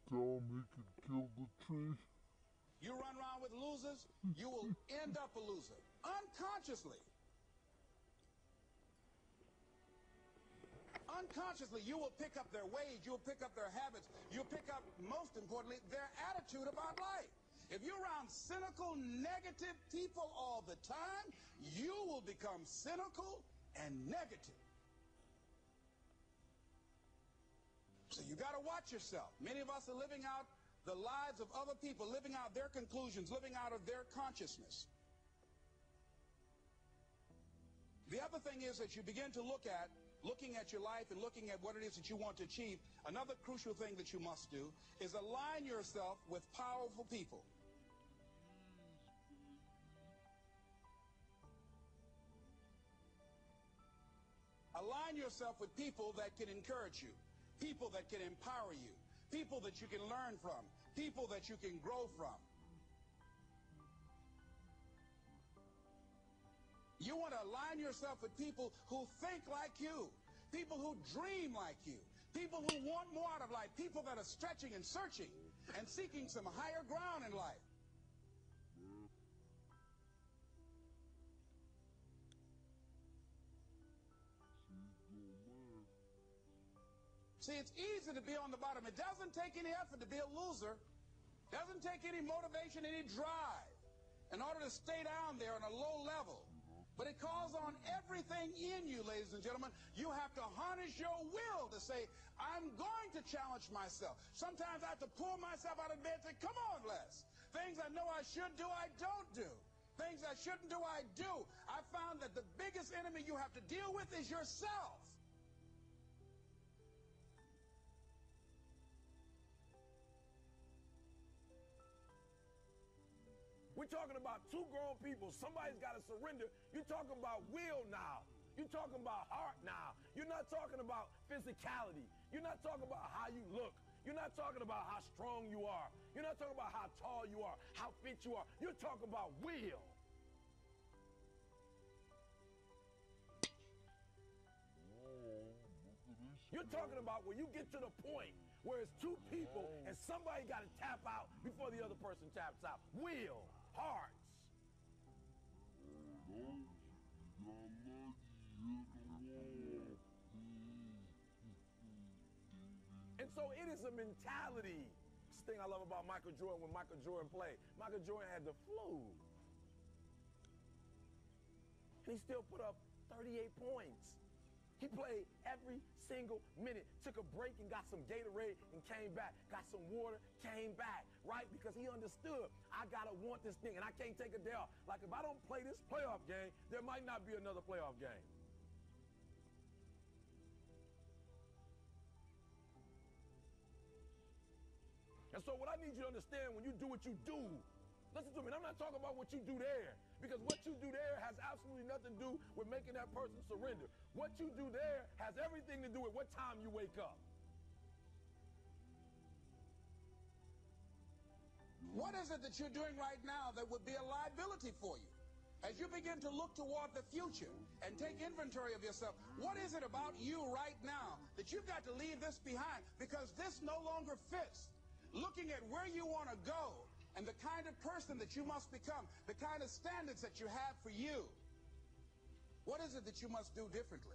tell him he could kill the tree? You run around with losers, you will end up a loser. Unconsciously. Unconsciously, you will pick up their ways, you'll pick up their habits, you'll pick up, most importantly, their attitude about life. If you're around cynical, negative people all the time, you will become cynical and negative. So you got to watch yourself. Many of us are living out the lives of other people, living out their conclusions, living out of their consciousness. The other thing is that you begin to looking at your life and looking at what it is that you want to achieve. Another crucial thing that you must do is align yourself with powerful people. Align yourself with people that can encourage you, people that can empower you, people that you can learn from, people that you can grow from. You want to align yourself with people who think like you, people who dream like you, people who want more out of life, people that are stretching and searching and seeking some higher ground in life. See, it's easy to be on the bottom. It doesn't take any effort to be a loser. It doesn't take any motivation, any drive in order to stay down there on a low level. But it calls on everything in you, ladies and gentlemen. You have to harness your will to say, I'm going to challenge myself. Sometimes I have to pull myself out of bed and say, come on, Les. Things I know I should do, I don't do. Things I shouldn't do, I do. I found that the biggest enemy you have to deal with is yourself. We're talking about two grown people. Somebody's got to surrender. You're talking about will now. You're talking about heart now. You're not talking about physicality. You're not talking about how you look. You're not talking about how strong you are. You're not talking about how tall you are, how fit you are. You're talking about will. You're talking about where you get to the point where it's two people and somebody got to tap out before the other person taps out. Will, hearts. And so it is a mentality. This thing I love about Michael Jordan, when Michael Jordan played. Michael Jordan had the flu. And he still put up 38 points. He played every single minute, took a break and got some Gatorade and came back, got some water, came back, right? Because he understood, I gotta want this thing and I can't take a day off. Like if I don't play this playoff game, there might not be another playoff game. And so what I need you to understand when you do what you do, listen to me, and I'm not talking about what you do there, because what you do there has absolutely nothing to do with making that person surrender. What you do there has everything to do with what time you wake up. What is it that you're doing right now that would be a liability for you? As you begin to look toward the future and take inventory of yourself, what is it about you right now that you've got to leave this behind because this no longer fits? Looking at where you want to go and the kind of person that you must become, the kind of standards that you have for you. What is it that you must do differently?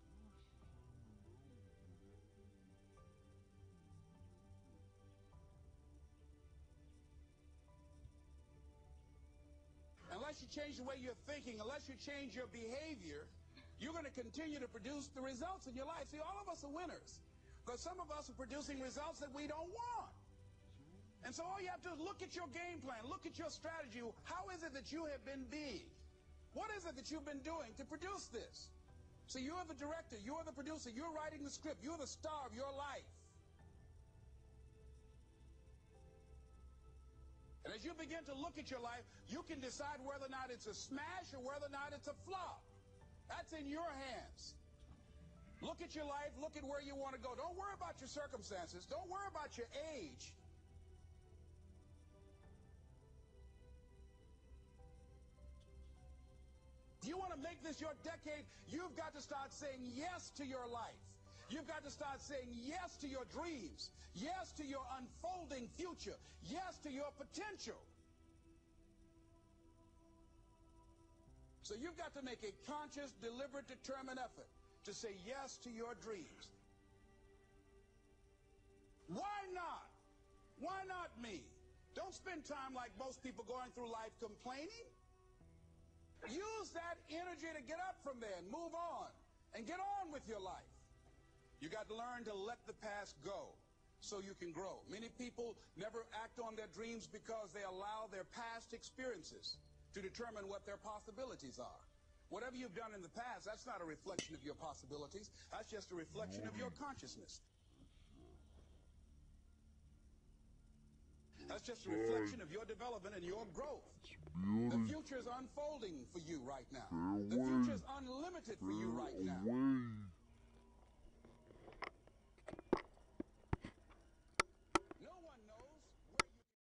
Unless you change the way you're thinking, unless you change your behavior, you're going to continue to produce the results in your life. See, all of us are winners, but some of us are producing results that we don't want. And so all you have to do is look at your game plan, look at your strategy. How is it that you have been being? What is it that you've been doing to produce this? So you're the director, you're the producer, you're writing the script, you're the star of your life. And as you begin to look at your life, you can decide whether or not it's a smash or whether or not it's a flop. That's in your hands. Look at your life, look at where you want to go. Don't worry about your circumstances. Don't worry about your age. If you want to make this your decade, you've got to start saying yes to your life. You've got to start saying yes to your dreams, yes to your unfolding future, yes to your potential. So you've got to make a conscious, deliberate, determined effort to say yes to your dreams. Why not? Why not me? Don't spend time like most people going through life complaining. Use that energy to get up from there and move on and get on with your life. You got to learn to let the past go so you can grow. Many people never act on their dreams because they allow their past experiences to determine what their possibilities are. Whatever you've done in the past, that's not a reflection of your possibilities. That's just a reflection of your consciousness. That's just a reflection of your development and your growth. The future is unfolding for you right now. The future is unlimited for you right now.